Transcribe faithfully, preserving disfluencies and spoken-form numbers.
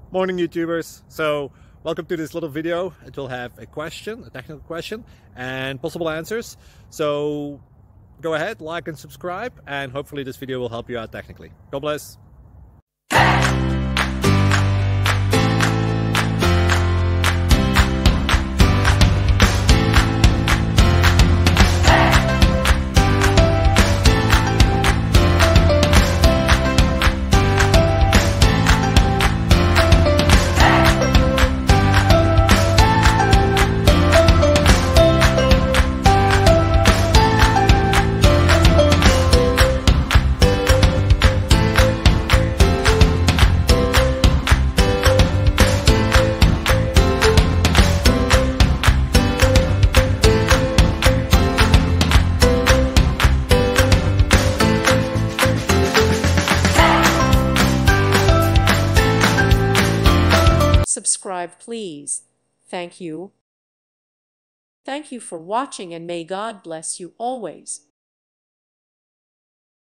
Morning YouTubers. So welcome to this little video. It will have a question, a technical question, and possible answers. So go ahead, like and subscribe, and hopefully this video will help you out technically. God bless. Subscribe, please. Thank you. Thank you for watching, and may God bless you always.